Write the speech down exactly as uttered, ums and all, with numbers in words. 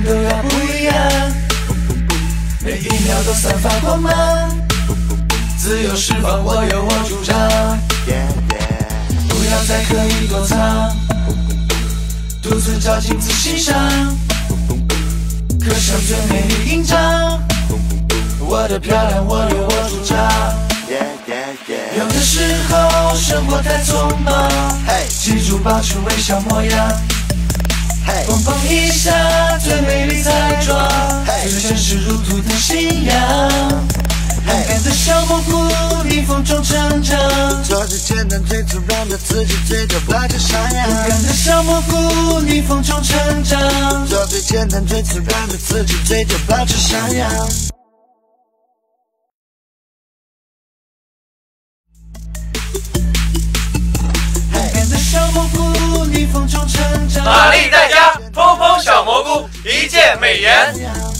都要不一样，每一秒都散发光芒。自由释放，我有我主张。不要再刻意躲藏，独自照镜子欣赏，刻上最美丽印章。我的漂亮，我有我主张。有的时候生活太匆忙，记住保持微笑模样。蹦蹦一下，最美丽彩妆，最真实如土的信仰。勇敢的小蘑菇逆风中成长， 做最简单最粗暴的自己，最多把这上扬。 勇敢的小蘑菇逆风中成长， 做最简单最粗暴的自己，最多把这上扬。 勇敢的小蘑菇逆风中成长， 玛丽在家，疯疯小蘑菇，一键美颜。